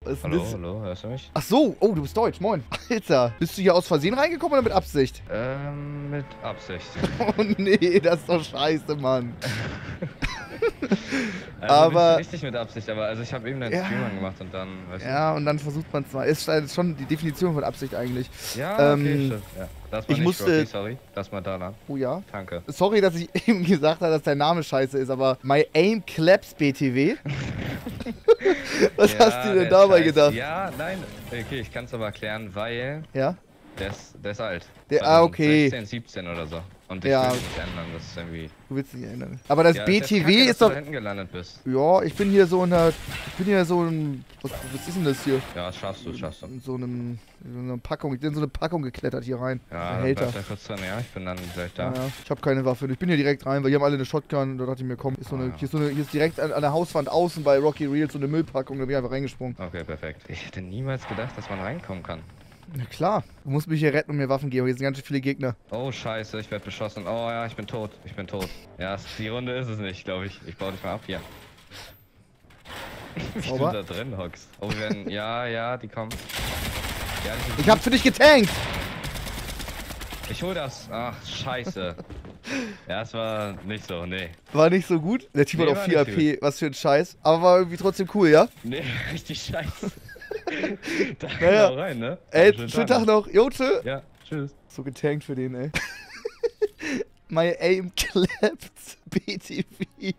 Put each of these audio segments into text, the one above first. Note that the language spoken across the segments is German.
Was ist denn Hallo, das? hallo, hörst du mich? Ach so, oh, du bist deutsch, moin. Alter, bist du hier aus Versehen reingekommen oder mit Absicht? Mit Absicht. Oh nee, das ist doch scheiße, Mann. Also Aber- nicht richtig mit Absicht, aber also ich habe eben deinen Ja. Stream angemacht und dann, weißt Ja, und dann versucht man es mal. Ist schon die Definition von Absicht eigentlich. du? Ja, okay, Ähm, stimmt. Ja. Das war ich nicht musste- Rocky, sorry. Das war Dana. Oh ja. Danke. Sorry, dass ich eben gesagt habe, dass dein Name scheiße ist, aber My Aim Claps BTW. Was Ja, hast du der denn dabei Scheiß. gedacht? Ja, nein. Okay, ich kann es aber erklären, weil Ja? der ist alt. Okay. 16, 17 oder so. Und ich Ja. will mich nicht ändern, das ist irgendwie... Du willst dich nicht erinnern. Aber das Ja, BTW kacke, dass ist du doch. da hinten gelandet bist. Ja, ich bin hier so in der. Ich bin hier so in. Was ist denn das hier? Ja, schaffst du, schaffst du. In so einer Packung. Ich bin in so eine Packung geklettert hier rein. Ja, Ein dann Behälter. bleib da kurz drin, ja, ich bin dann gleich da. Ja, ich habe keine Waffe. Ich bin hier direkt rein, weil hier haben alle eine Shotgun. Und da dachte ich mir, komm, hier ist direkt an der Hauswand außen bei Rocky Reels so eine Müllpackung. Da bin ich einfach reingesprungen. Okay, perfekt. Ich hätte niemals gedacht, dass man reinkommen kann. Na klar. Du musst mich hier retten und mir Waffen geben. Hier sind ganz schön viele Gegner. Oh scheiße, ich werde beschossen. Oh ja, ich bin tot. Ich bin tot. Ja, die Runde ist es nicht, glaube ich. Ich baue dich mal ab hier. Wie du Sauber. da drin hockst. Oh, wir werden... Ja, die kommen. Ja, Ich hab für dich getankt! ich hol das. Ach, scheiße. Ja, es war nicht so, nee. War nicht so gut. Der Typ Nee, hat auch war 4 nicht AP. Was für ein Scheiß. Aber war irgendwie trotzdem cool, ja? Nee, richtig scheiße. Da Naja. genau rein, ne? Ey, schönen Tag noch. Jo, tschö. Ja, tschüss. So getankt für den, ey. My aim clapped BTV.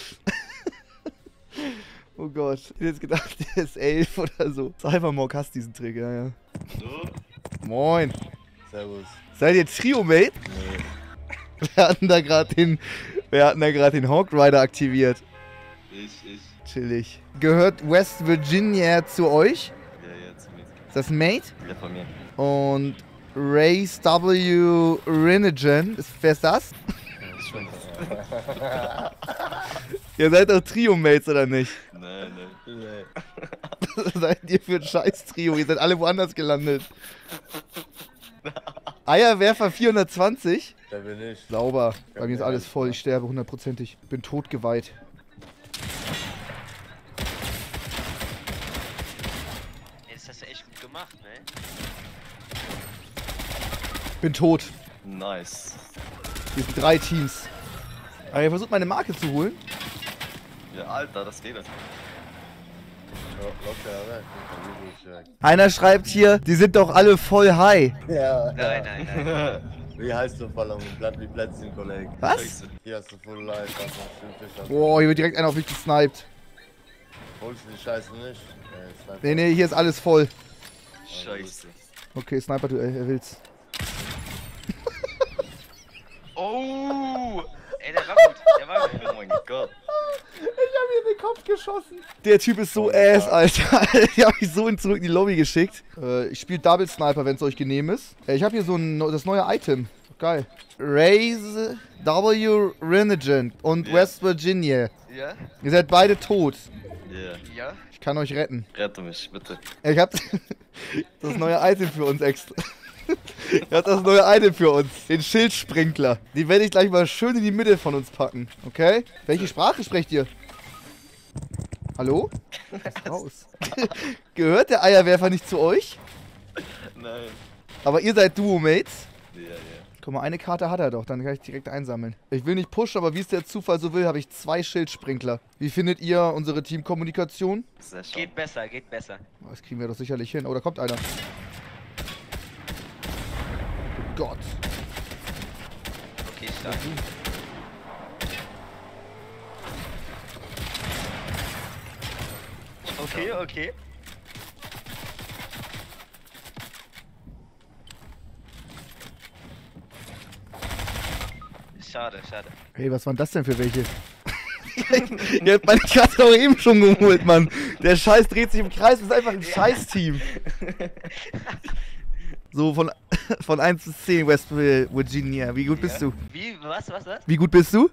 Oh Gott. Ich hätte jetzt gedacht, der ist 11 oder so. Cybermog hasst diesen Trick, ja, ja. So, Moin. servus. Seid ihr Trio-Mate? Nee, Wir hatten da gerade den Hawk Rider aktiviert. ich. Chillig. Gehört West Virginia zu euch? Ja, jetzt mit. Ist das ein Mate? Ja, von mir. Und Race W. Rinigen. Wer ist das? Ja, schon. Ihr seid doch Trio-Mates, oder nicht? Nee. Was seid ihr für ein Scheiß-Trio? Ihr seid alle woanders gelandet. Eierwerfer 420. Da bin ich. Sauber. Bei mir ist alles voll. Ich sterbe hundertprozentig. Bin totgeweiht. Ey, das hast du echt gut gemacht, ne? Bin tot. Nice. Hier sind 3 Teams. Aber ihr versucht meine Marke zu holen. Ja, Alter, das geht nicht. Locker weg. Einer schreibt hier, die sind doch alle voll high. Ja. Nein. Wie heißt du voll am Blatt wie Plätzchen, Kollege? Was? Hier hast du Full Life, also schön Fisch. Boah, hier wird direkt einer auf mich gesniped. Holst du die Scheiße nicht? Sniper. Nee, hier ist alles voll. Scheiße. Okay, Sniper, du willst. Oh! Ey, der war gut. Oh mein Gott. Ich hab ihm in den Kopf geschossen. Der Typ ist so ass, Alter. Ich hab mich so zurück in die Lobby geschickt. Ich spiele Double Sniper, wenn es euch genehm ist. Ich habe hier so das neue Item. Geil. Raise W. Rinigen und West Virginia. Ja? Ihr seid beide tot. Yeah. Ja? Ich kann euch retten. Rette mich, bitte. Ich hab das neue Item für uns extra. Ich hab das neue Item für uns. Den Schildsprinkler. Den werde ich gleich mal schön in die Mitte von uns packen. Okay? Welche Sprache sprecht ihr? Hallo? Raus. Gehört der Eierwerfer nicht zu euch? Nein. Aber ihr seid Duo-Mates? Ja. Guck mal, eine Karte hat er doch. Dann kann ich direkt einsammeln. Ich will nicht pushen, aber wie es der Zufall so will, habe ich 2 Schildsprinkler. Wie findet ihr unsere Teamkommunikation? Sehr schön. Geht besser, geht besser. Das kriegen wir doch sicherlich hin. Oh, da kommt einer. Oh Gott. Okay, stark. Okay. Schade. Hey, was waren das denn für welche? Ihr habt meine Karte doch eben schon geholt, Mann. Der Scheiß dreht sich im Kreis, das ist einfach ein Scheiß-Team. So, von 1 bis 10, West Virginia. Wie gut bist du? Wie? Was? Wie gut bist du?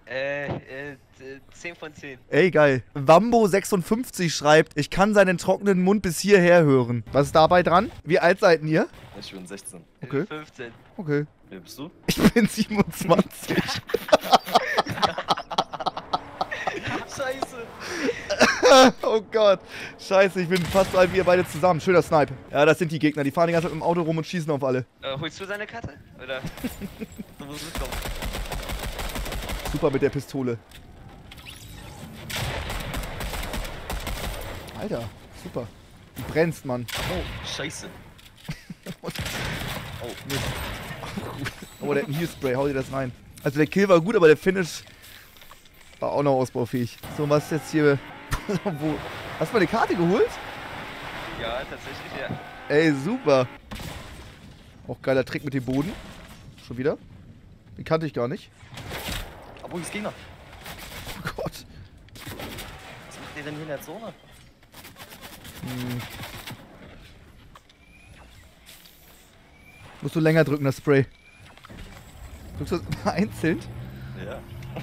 10 von 10. Ey, geil. Wambo56 schreibt, ich kann seinen trockenen Mund bis hierher hören. Was ist dabei dran? Wie alt seid ihr? Ich bin 16. Okay. 15. Okay. Wer bist du? Ich bin 27. Scheiße. Oh Gott. Scheiße, ich bin fast so alt wie ihr beide zusammen. Schöner Snipe. Ja, das sind die Gegner. Die fahren die ganze Zeit mit dem Auto rum und schießen auf alle. Holst du seine Karte? Oder? Du musst mitkommen. Super mit der Pistole. Alter, super. Du brennst, Mann. Oh, scheiße. Oh, Mist. Oh, der hat ein Heal-Spray. Hau dir das rein. Also der Kill war gut, aber der Finish war auch noch ausbaufähig. So, was ist jetzt hier... Wo? Hast du mal eine Karte geholt? Ja, tatsächlich, ja. Ey, super. Auch geiler Trick mit dem Boden. Schon wieder? Den kannte ich gar nicht. Aber wo ist Gegner? Oh Gott. Was macht ihr denn hier in der Zone? Musst du länger drücken, das Spray. Drückst du das immer einzeln? Ja.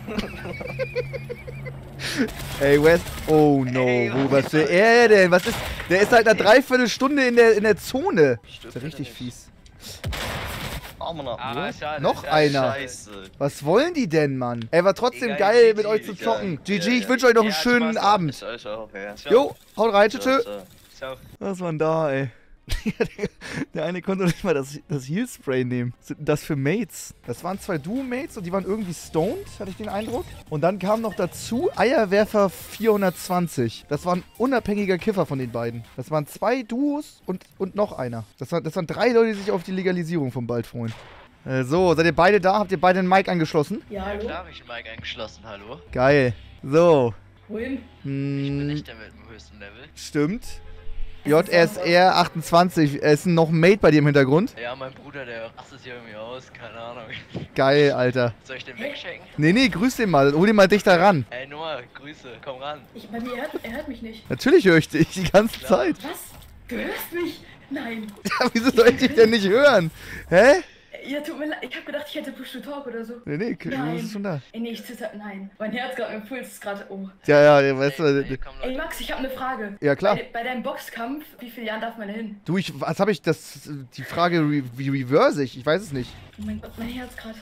Ey, West. Oh no, Ey, was will er denn? Was ist. Der ist halt eine Dreiviertelstunde in der Zone. Ist ja richtig fies. Armer Ah, schade. Noch schade. einer. Scheiße. Was wollen die denn, Mann? Ey, war trotzdem Egal, geil GG, mit euch zu egal. zocken. Ja, GG, ich ja. wünsche euch noch einen Ja, schönen Spaß. Abend. Ich euch auch, ja. Jo, haut rein, tschüss. Ciao, tschüss. ciao. Ciao. Was war denn da, ey? Der eine konnte nicht mal das Heal-Spray nehmen. Was sind denn das für Mates? Das waren 2 Duo-Mates und die waren irgendwie stoned, hatte ich den Eindruck. Und dann kam noch dazu Eierwerfer 420. Das war ein unabhängiger Kiffer von den beiden. Das waren 2 Duos und noch einer. Das waren 3 Leute, die sich auf die Legalisierung vom Bald freuen. So, seid ihr beide da? Habt ihr beide den Mic angeschlossen? Ja, hallo? Da habe ich den Mic eingeschlossen, hallo. Geil. So. Wohin? Ich bin Hm, nicht der mit dem höchsten Level. stimmt. JSR 28. Ist noch ein Mate bei dir im Hintergrund? Ja, mein Bruder, der rastet hier irgendwie aus, keine Ahnung. Geil, Alter. Soll ich den wegchecken? Nee, grüß den mal. Hol den mal dichter ran. Ey, Noah, Grüße, komm ran. Bei mir, er hört mich nicht. Natürlich höre ich dich die ganze Klar. Zeit. Was? Du hörst mich? Nein. Ja, wieso soll ich dich denn nicht hören? Hä? Ja, tut mir leid. Ich hab gedacht, ich hätte Push-to-Talk oder so. Nee, du Nein. bist schon da. Ey, nee, ich zitter. Nein. Mein Herz gerade, mein Puls ist gerade. Oh. Ja, weißt Ey, du. komm, Ey, Leute. Max, ich hab eine Frage. Ja, klar. Bei deinem Boxkampf, wie viele Jahren darf man da hin? Du, was habe ich, die Frage, wie reverse ich? Ich weiß es nicht. Oh mein Gott, mein Herz gerade.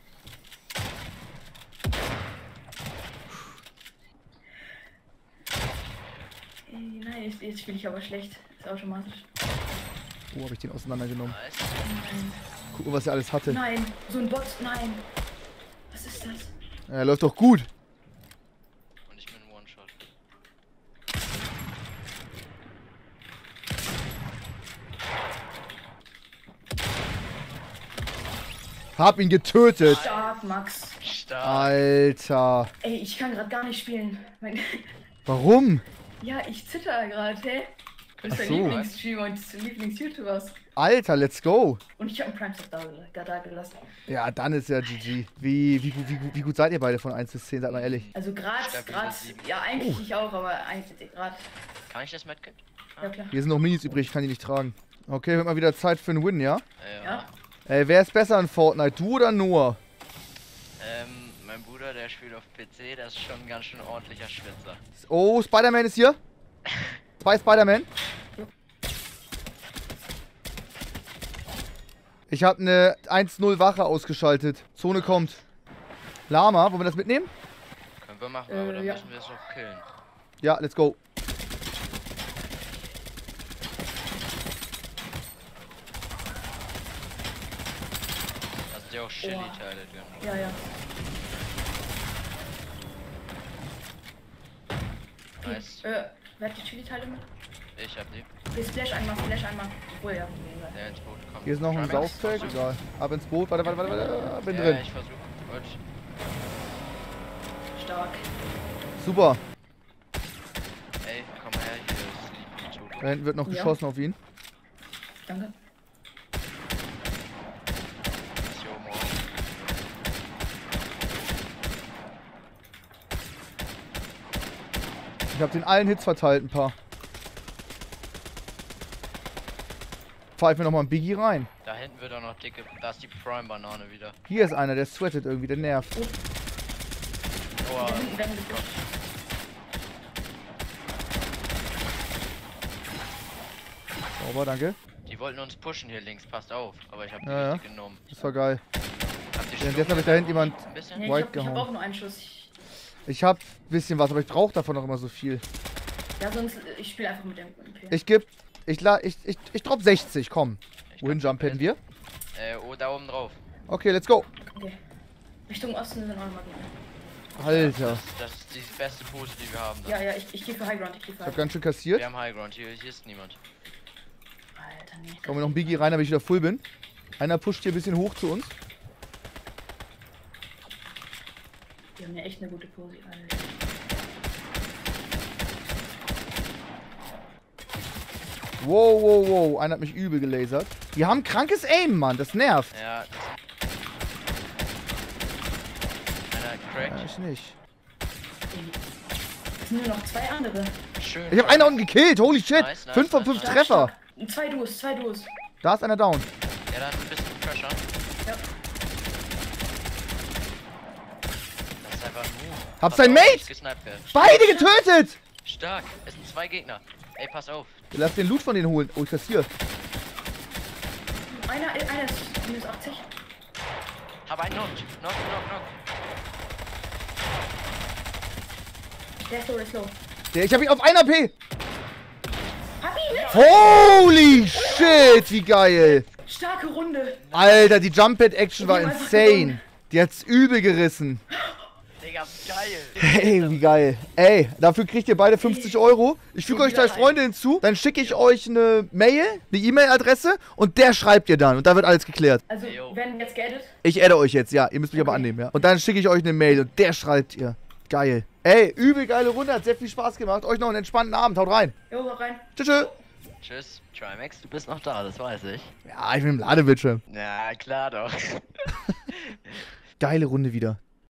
Ey, nein, jetzt spiele ich aber schlecht. Ist automatisch. Oh, habe ich den auseinandergenommen. Nice. Nein. Guck mal, was er alles hatte. Nein, so ein Bot, nein. Was ist das? Ja, läuft doch gut. Und ich bin One-Shot. Hab ihn getötet. Stark, Max. Stark. Alter. Ey, ich kann gerade gar nicht spielen. Warum? Ja, ich zitter gerade, hä? Du bist Ach dein so. Lieblingsstreamer und des Lieblings-YouTubers. Alter, let's go. Und ich habe einen Prime-Stop da gelassen. Ja, dann ist ja GG. Wie gut seid ihr beide von 1 bis 10, seid mal ehrlich? Also gerade, Stabile 7. ja eigentlich ich auch, aber eigentlich gerade. Kann ich das Medkit? Ja klar. Hier sind noch Minis übrig, ich kann die nicht tragen. Okay, wird mal wieder Zeit für einen Win, ja? Ja. Ey, wer ist besser in Fortnite, du oder Noah? Mein Bruder, der spielt auf PC, das ist schon ein ganz schön ordentlicher Schwitzer. Oh, Spider-Man ist hier. 2 Spider-Man. Ich habe eine 1-0 Wache ausgeschaltet. Zone kommt. Lama, wollen wir das mitnehmen? Können wir machen, aber dann ja. müssen wir es noch killen. Ja, let's go. Da sind ja auch Chili-Teile drin. Ja, ja. Nice. Wer hat die Chili-Teile mit? Ich hab die. Okay, Splash einmal, Splash einmal. Oh ja. Der ins Boot kommt. Hier ist noch ein Trimax, Saustag. versuch. Egal. Ab ins Boot. Warte. Bin Ja, drin. ich versuche. Gut. Stark. Super. Ey, komm her, hier ist Sleepy tot. Da hinten wird noch Ja. geschossen auf ihn. Danke. Ist hier oben raus. Ich habe den allen Hits verteilt, ein paar. Pfeifen wir nochmal ein Biggie rein. Da hinten wird auch noch dicke. Da ist die Prime-Banane wieder. Hier ist einer, der sweatet irgendwie, der nervt. Oh, Da hinten werden wir gepusht. Sauber, danke. die wollten uns pushen hier links, passt auf. Aber ich hab die Ja, ja. richtig genommen. Das war geil. Habt ihr Währenddessen habe ich da hinten jemand. Ein bisschen? Nee, White ich hab gehauen. auch nur einen Schuss. Ich hab ein bisschen was, aber ich brauche davon noch immer so viel. Ja, sonst, ich spiele einfach mit dem MP. Ich drop 60, komm. Wohin Jump hätten wir? Oh, da oben drauf. Okay, let's go. Okay. Richtung Osten sind auch nochmal Gegner. Alter. Das ist die beste Pose, die wir haben. Ja, ich gehe für High Ground, ich gehe für Ich High hab ganz schön kassiert. Wir haben High Ground, hier ist niemand. Alter, nee. Kommen wir noch ein Biggie rein, damit ich wieder full bin. Einer pusht hier ein bisschen hoch zu uns. Wir haben ja echt eine gute Pose, Alter. Wow, wow, wow. Einer hat mich übel gelasert. Die haben krankes Aim, Mann. Das nervt. Ja. Einer cracked. Ja, ich nicht. Es sind nur noch 2 andere. Schön. Ich hab einen unten gekillt. Holy shit. Nice, nice, 5 von nice, 5 nice. Treffer. 2 Duos, 2 Duos. Da ist einer down. Ja, dann ein bisschen Pressure. Ja. Das ist einfach ein Move. Hab Pass sein auf, Mate. nicht gesniped werden. Beide getötet. Stark. Es sind 2 Gegner. Ey, pass auf. Lass den Loot von denen holen. Oh, ich kassiere. Einer ist minus 80. Hab einen Knock. Knock. Der ist low, der ist low. Ich hab ihn auf 1 AP. Hab ihn mit! Holy shit, wie geil. Starke Runde. Alter, die Jump-Pad-Action war Die haben einfach insane. gewonnen. Die hat's übel gerissen. Digga, geil. Hey, wie geil. Ey, dafür kriegt ihr beide 50 Euro. Ich füge euch da als Freunde hinzu. Dann schicke ich euch eine Mail, eine E-Mail-Adresse und der schreibt ihr dann. Und da wird alles geklärt. Also, Jo. werden jetzt geaddet? Ich adde euch jetzt, ja. Ihr müsst mich aber Okay. annehmen, ja. Und dann schicke ich euch eine Mail und der schreibt ihr. Geil. Ey, übel geile Runde. Hat sehr viel Spaß gemacht. Euch noch einen entspannten Abend. Haut rein. Jo, hau rein. Tschüss. Tschüss. Tschüss. Trimax, du bist noch da, das weiß ich. Ja, ich bin im Ladebildschirm. Ja, klar doch. Geile Runde wieder.